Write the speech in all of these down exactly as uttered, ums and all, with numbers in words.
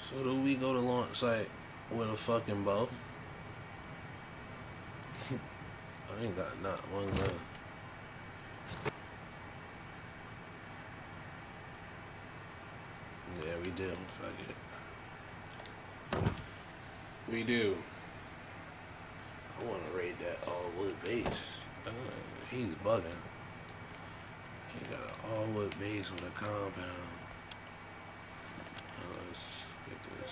So do we go to launch site with a fucking bow? I ain't got not one gun. Yeah, we do. Fuck it. We do. I want to raid that all wood base. Uh, he's bugging. He got an all wood base with a compound. Uh, let's get this.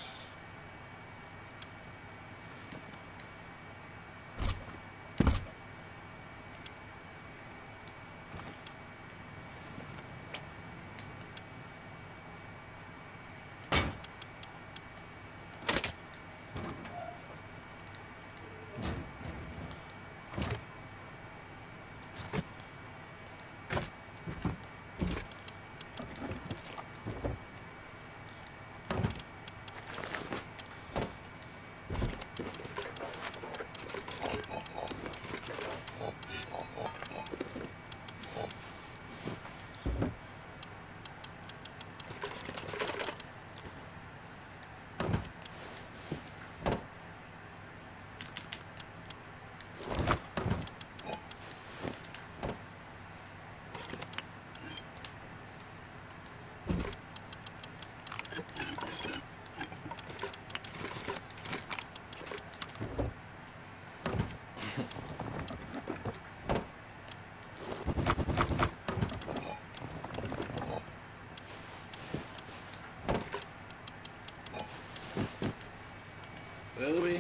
Will we?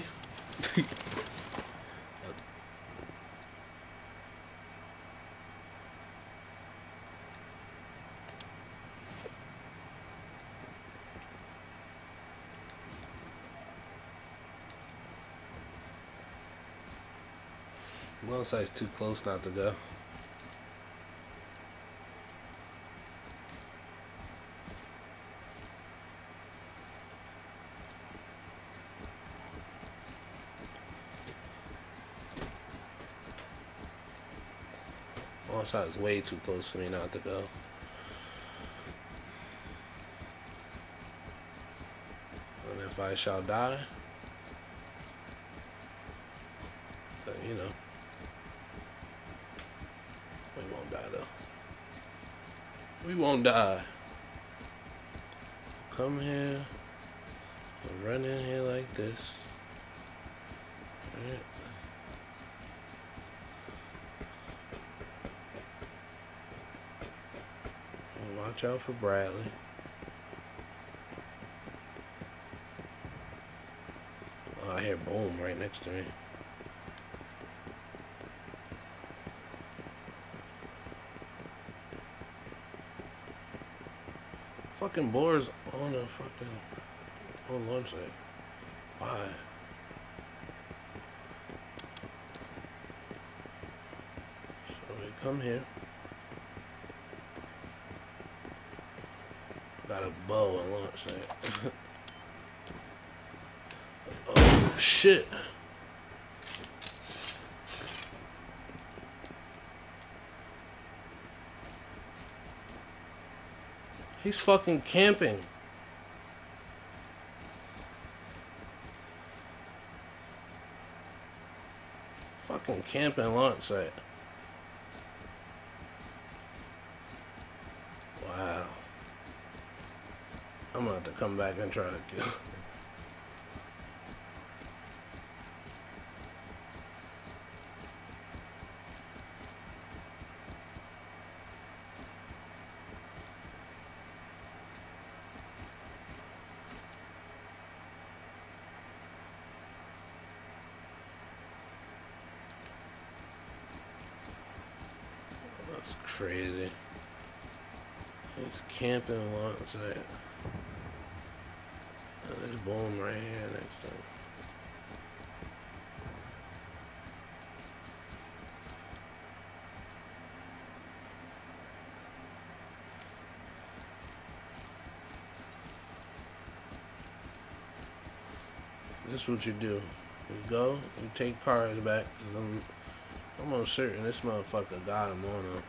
One side's too close not to go. One side's way too close for me not to go. And if I shall die, then you know, we won't die though. We won't die. Come here and run in here like this. Right. And watch out for Bradley. Oh, I hear boom right next to me. Fucking boars on a fucking on launch site. Why? So they come here. Got a bow on launch site. Oh shit. He's fucking camping. Fucking camping launch site. Wow. I'm gonna have to come back and try to kill. That's crazy. He's camping launch site. And there's boom right here next to him. This is what you do. You go, you take cars back. Cause I'm, I'm almost certain this motherfucker got him on him.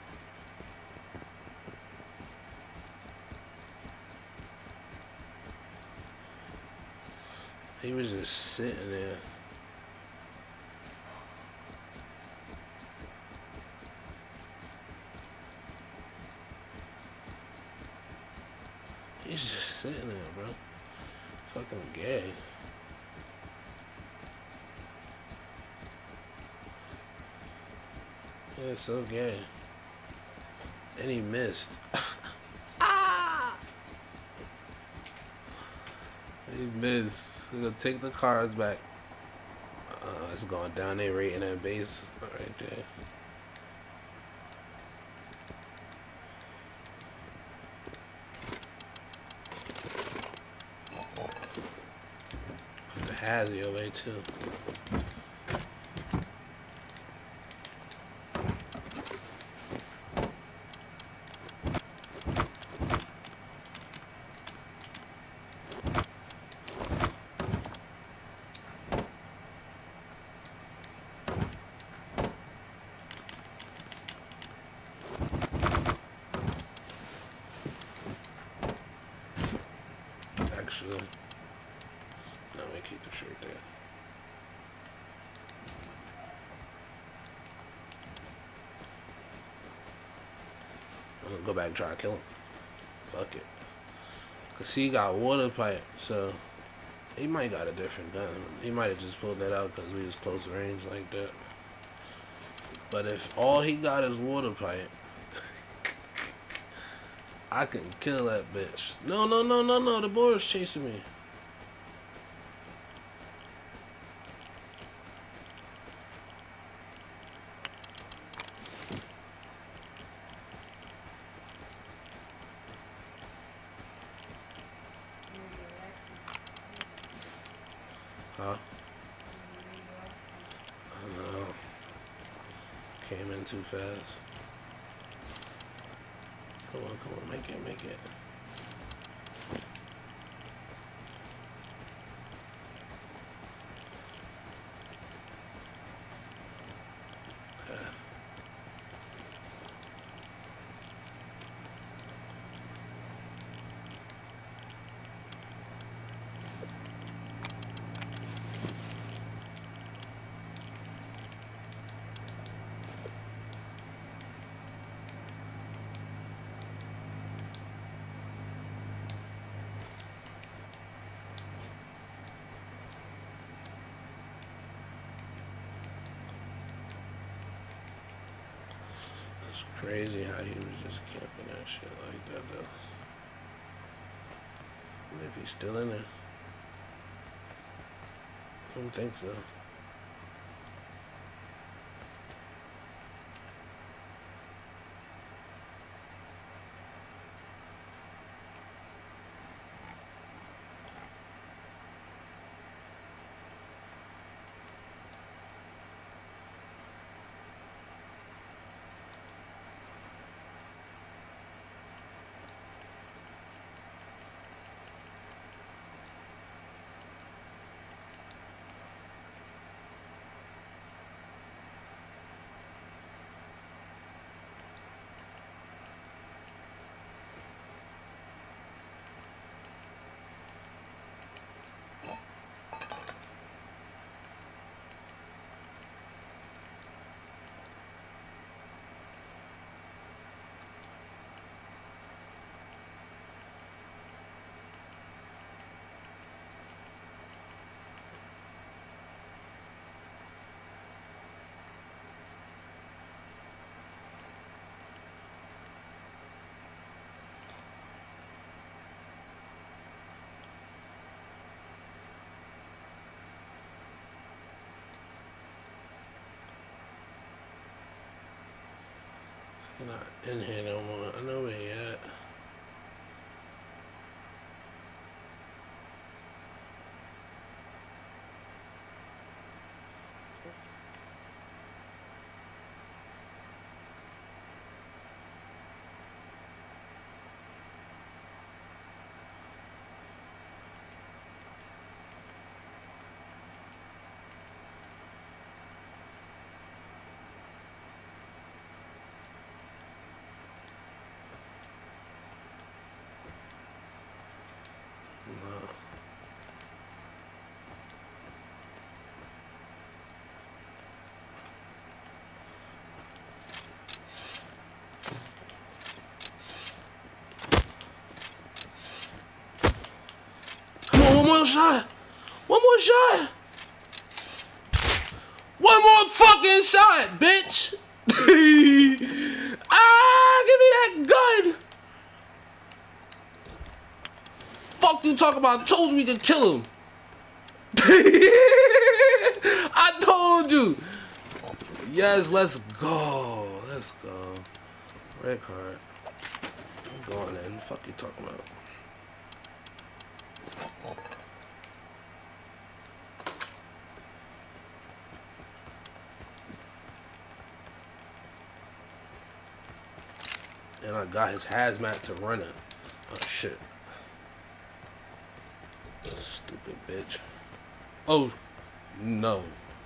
He was just sitting there. He's just sitting there, bro. Fucking gay. Yeah, it's so gay. And he missed. Ah! He missed. We're gonna take the cards back. Uh, it's going down there right in that base right there. Put the Hazzy away too. Actually, no, we keep the shirt there. I'm gonna go back and try to kill him. Fuck it. Cause he got water pipe, so he might got a different gun. He might have just pulled that out because we was close range like that. But if all he got is water pipe, I can kill that bitch. No, no, no, no, no. The boy is chasing me. Huh? I don't know. Came in too fast. Come on, come on. Make it, make it. It's crazy how he was just camping that shit like that though. I wonder if he's still in there. I don't think so. He's not in here no more. I know where he at. shot. One more shot. One more fucking shot, bitch. Ah, give me that gun. Fuck you talking about? I told you we could kill him. I told you. Yes, let's go. Let's go. Red card. I'm going in. Fuck you talking about? And I got his hazmat to run it. Oh shit. Stupid bitch. Oh no.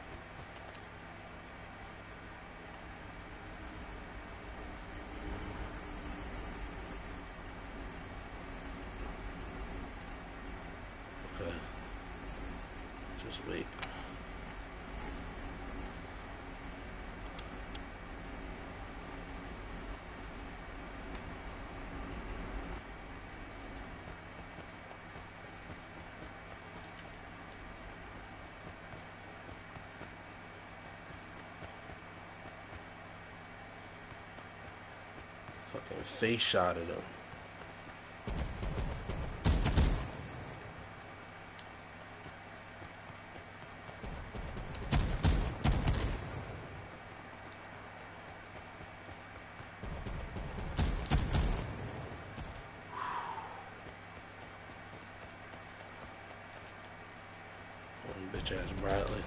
Okay. Just wait. Fucking face shot at him. One bitch ass Bradley.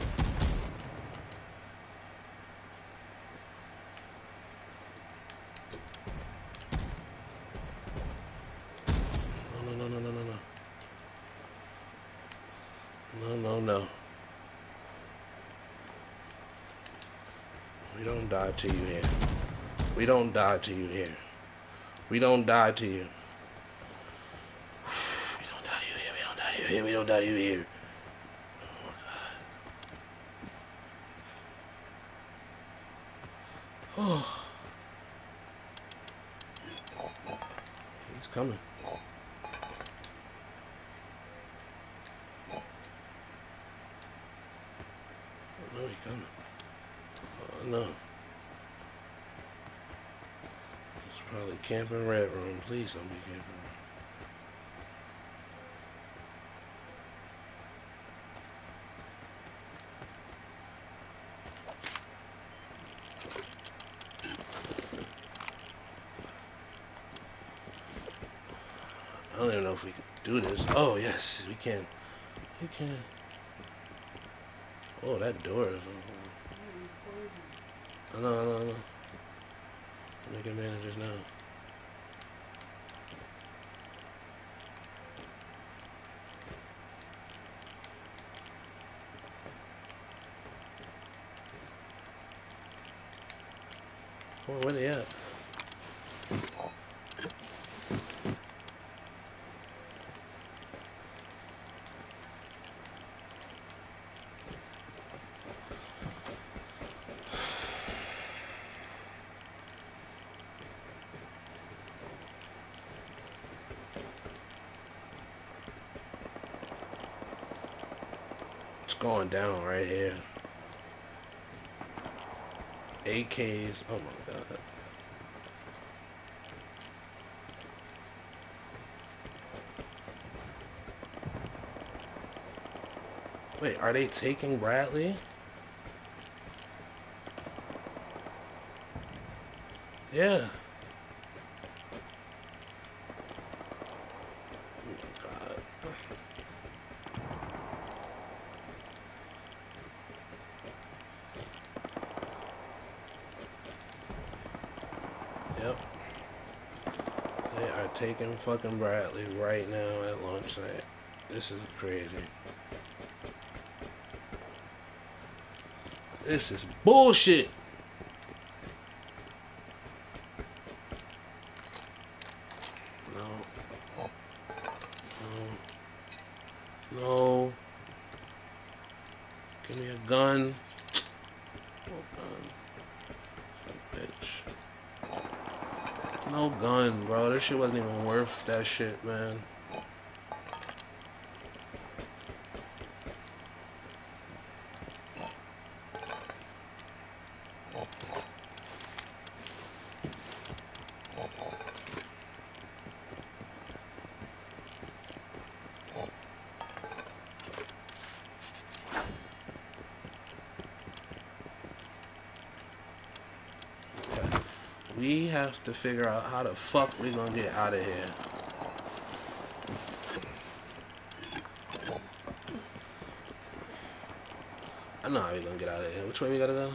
No, no, no, no, no, no. No, no, no. We don't die to you here. We don't die to you here. We don't die to you. We don't die to you here. We don't die to you here. We don't die to you here. Oh my God. Oh. He's coming. Oh, no, he's coming. Oh, no. It's probably camping red room. Please don't be camping red. I don't even know if we can do this. Oh, yes, we can. We can. Oh, that door is open. I know, I know, I know. Making managers now. Oh, where they at? It's going down right here. A Ks. Oh my God. Wait, are they taking Bradley? Yeah. Oh God. Yep. They are taking fucking Bradley right now at launch night. This is crazy. This is bullshit. No. No. No. Give me a gun. No gun. Bitch. No gun, bro. This shit wasn't even worth that shit, man. we have to figure out how the fuck we gonna get out of here. I know how we gonna get out of here. Which way we gotta go?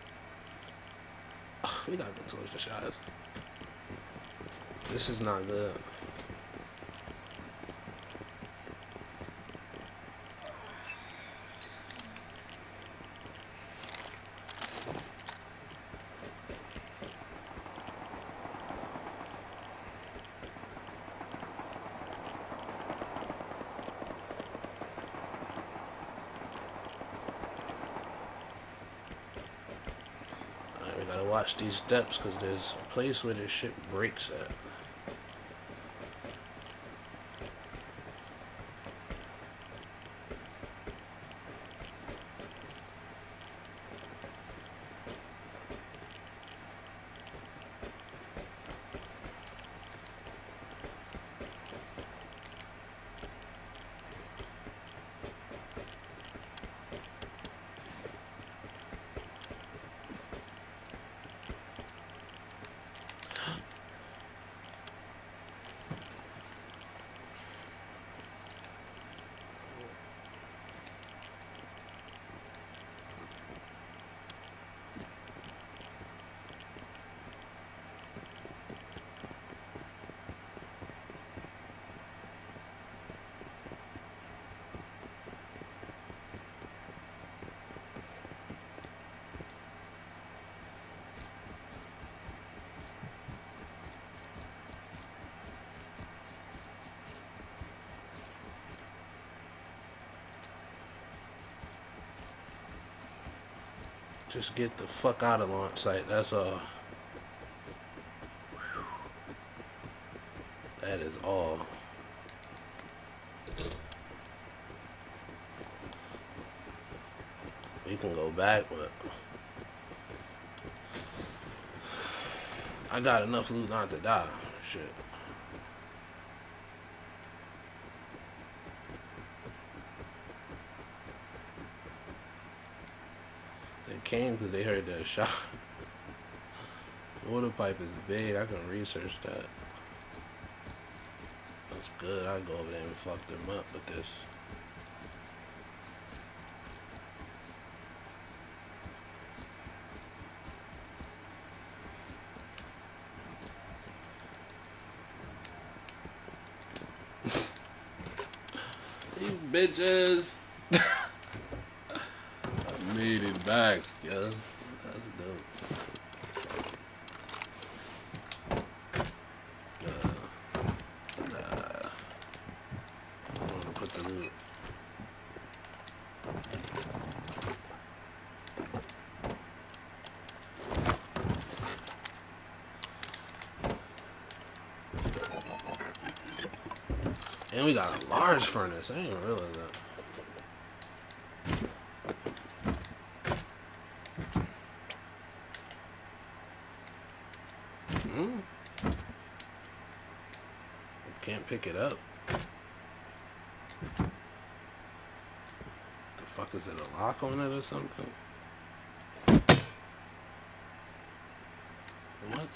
Oh, we gotta go towards the shots. This is not good. We gotta watch these steps because there's a place where this shit breaks at. Just get the fuck out of launch site, that's all. That is all. We can go back, but I got enough loot not to die. Shit. They came because they heard that shot. Water pipe is big. I can research that. That's good. I'll go over there and fuck them up with this. You bitches. I made it back, yo. That's dope. Uh, nah. I want to put the loot. And we got a large furnace. I didn't realize that. Hmm. Can't pick it up. The fuck is it? A lock on it or something? What?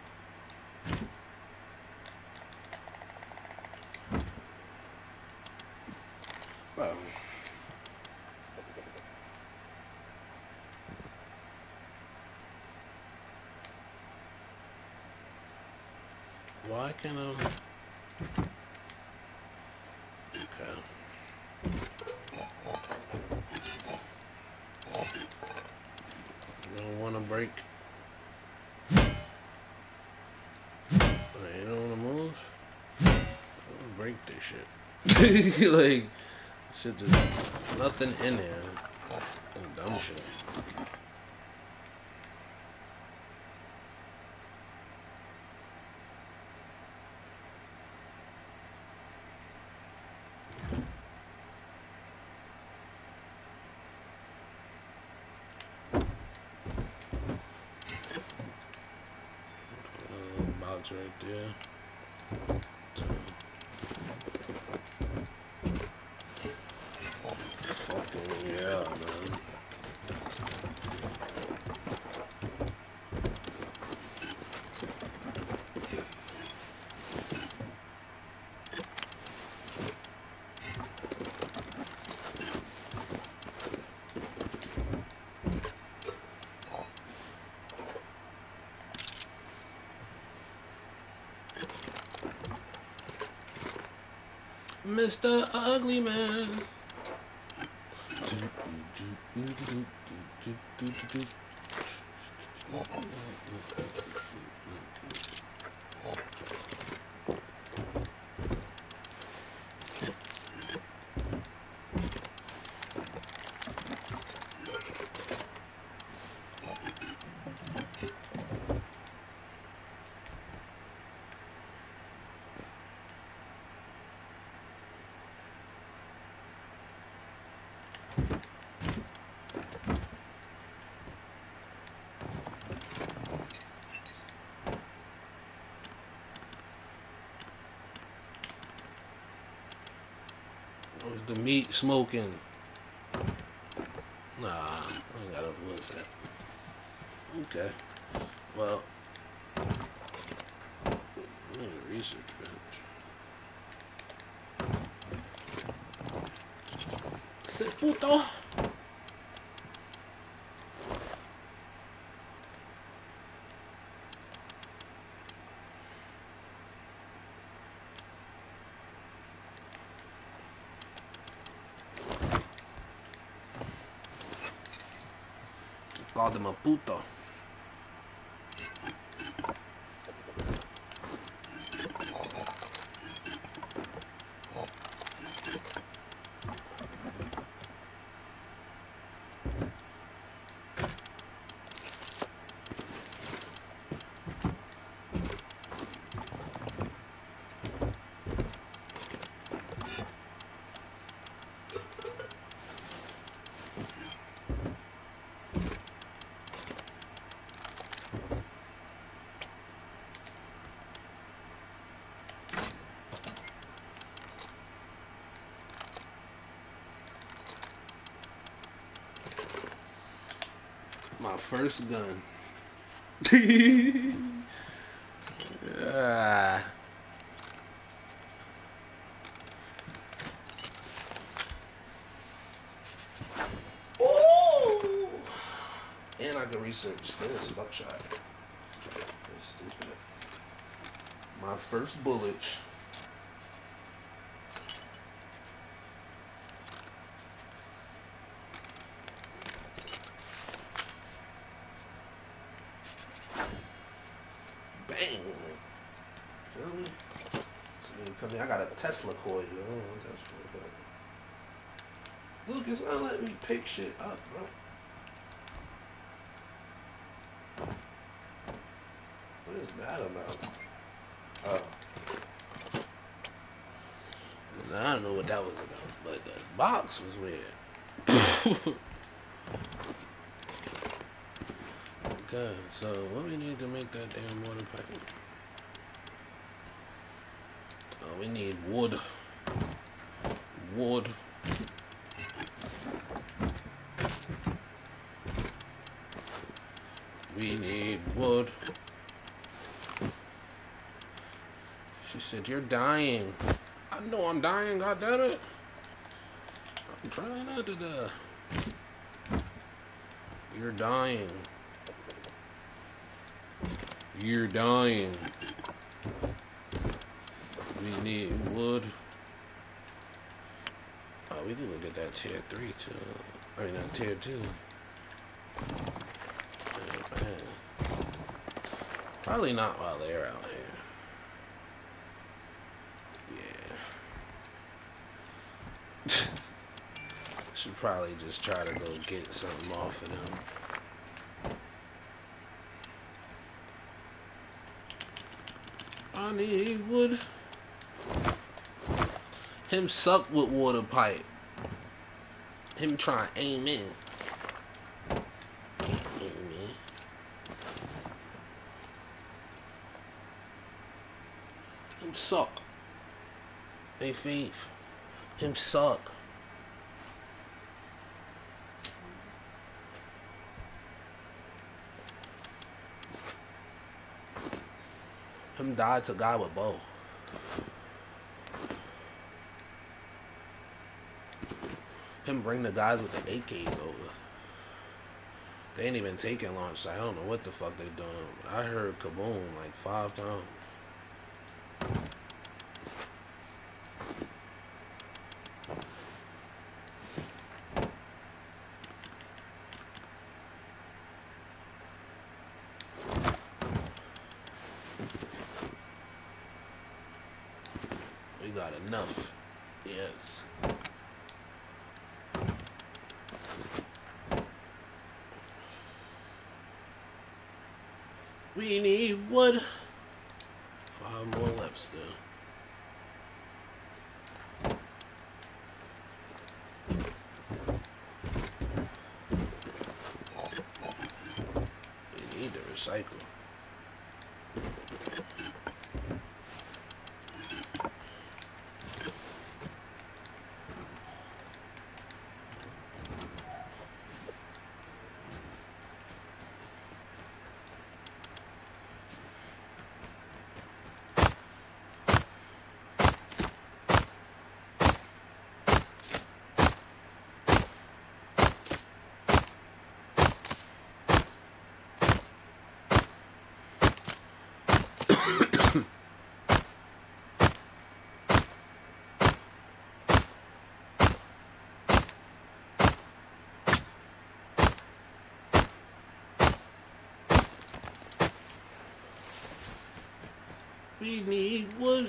Bro. Why can't I? Okay. You don't want to break. You don't want to move. Don't break this shit. Like. Shit, just nothing in there. Some dumb shit. Uh, box right there. Yeah, man. Mister Ugly Man. Was the meat smoking? Nah, I ain't got enough wood for that. Okay. Well, let me research, bitch. Se puto. Called him a puto. My first gun. ah. Ooh. And I can research this buckshot. That's stupid. My first bullet. Bang. Feel me? So come here. I got a Tesla coil. I don't know what that's for, but look, it's not letting me pick shit up, bro. What is that about? Oh. I don't know what that was about, but the box was weird. Okay, so what we need to make that damn water pipe? Oh, we need wood. Wood. We need wood. She said, you're dying. I know I'm dying, goddammit. I'm trying not to die. You're dying. You're dying. We need wood. Oh, we can look at that tier three too. I mean, not tier two. Man. Probably not while they're out here. Yeah. Should probably just try to go get something off of them. I need wood. Him suck with water pipe. Him trying to aim in. Can't aim in. Him suck. Hey Faith. Him suck. Him died to guy with bow. Him bring the guys with the A Ks over. They ain't even taking launch, so I don't know what the fuck they doing. I heard kaboom like five times. got enough. Yes. We need wood. Five more left still. We need to recycle. We need wood.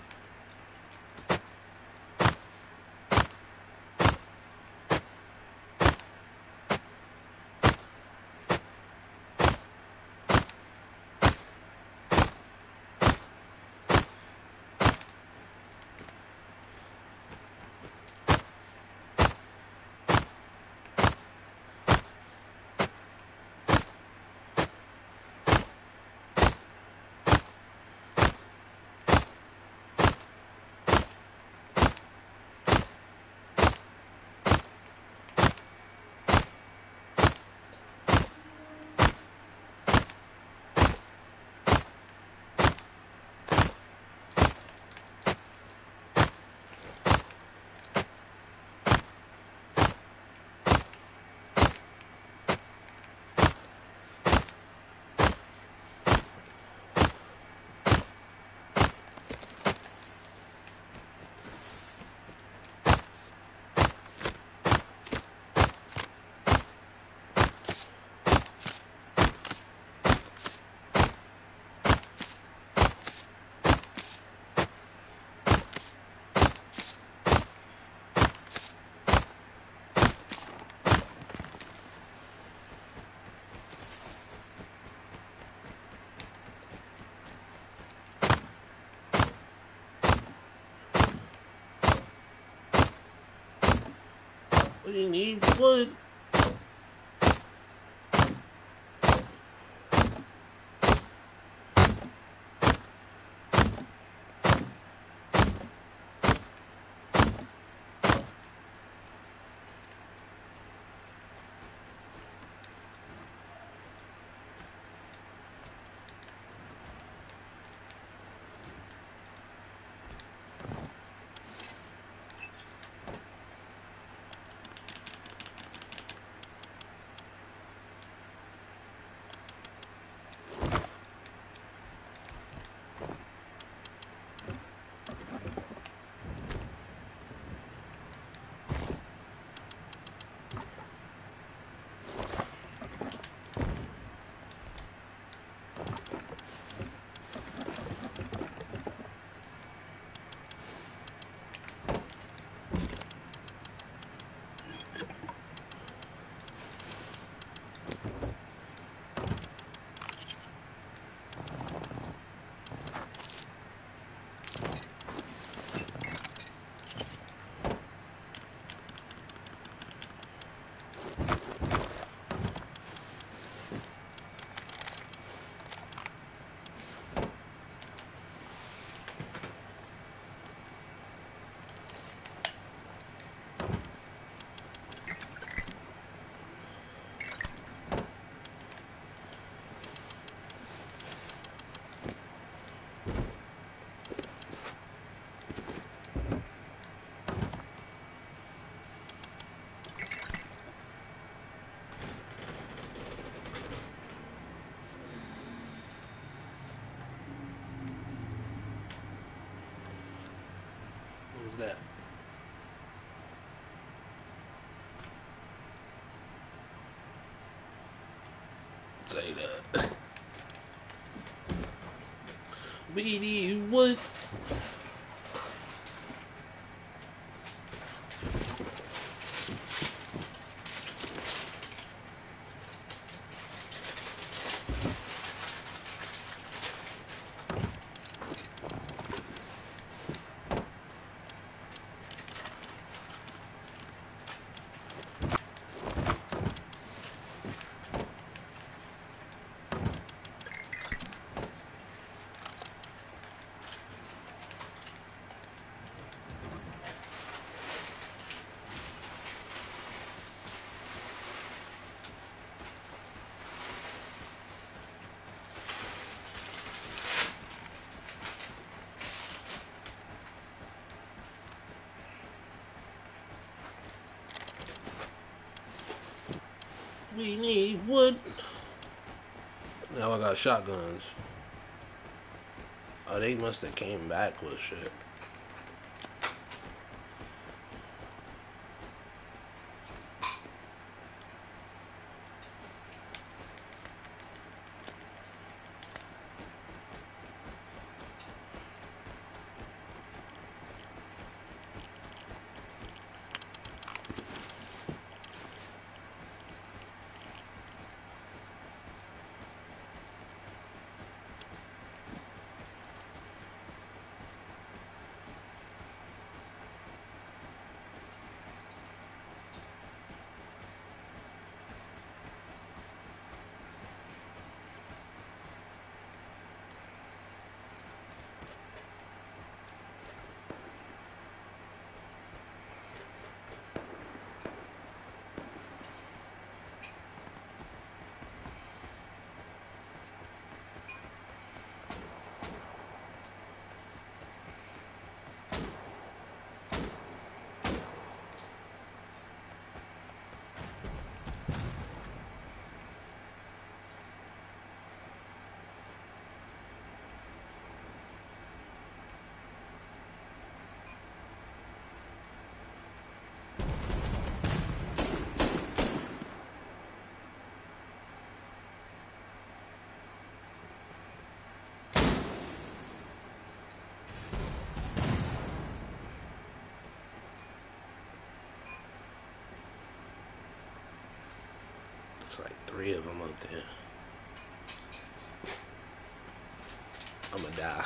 We need wood. What was that? Say that. We need wood. We need wood. Now I got shotguns. Oh, they must have came back with shit. There's like three of them up there. I'ma die.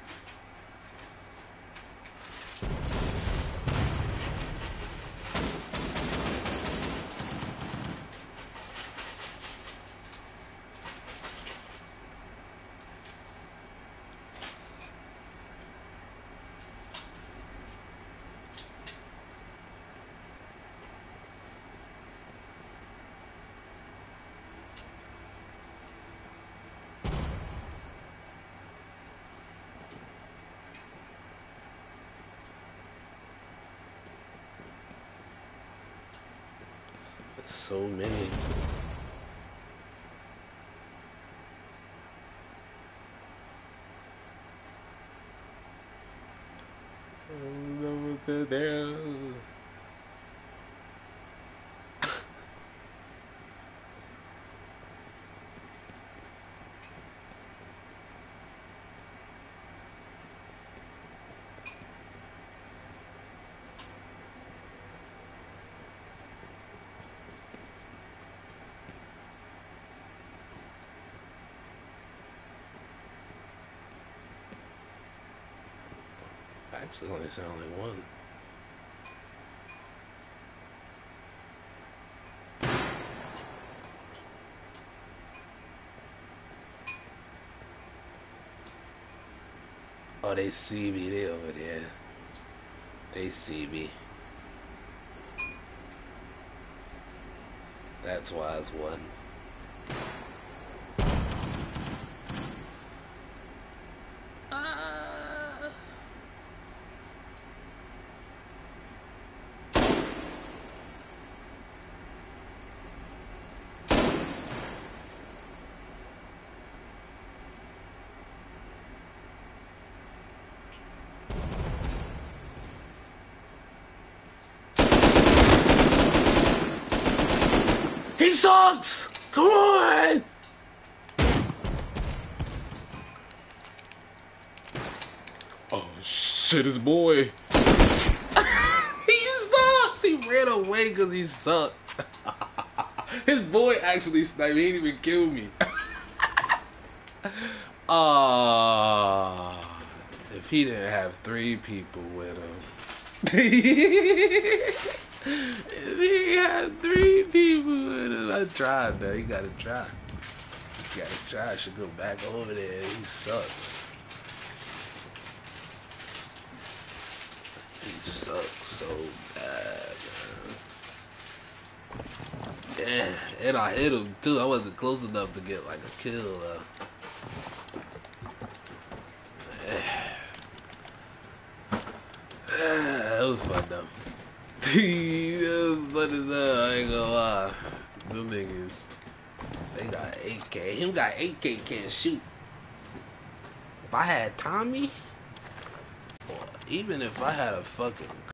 So many. Actually, only sound like one. Oh, they see me. They over there. They see me. That's why it's one. He sucks! Come on! Oh shit, his boy. He sucks! He ran away because he sucked. His boy actually sniped. He didn't even kill me. Ah, uh, if he didn't have three people with him. If he had three people with him, I tried though. You gotta try. You gotta try. I should go back over there. He sucks. He sucks so bad, man. Yeah, and I hit him too. I wasn't close enough to get like a kill though. That was fun though. That was fun as hell, I ain't gonna lie. Them niggas, they got eight K. Him got eight K, can't shoot. If I had Tommy, or even if I had a fucking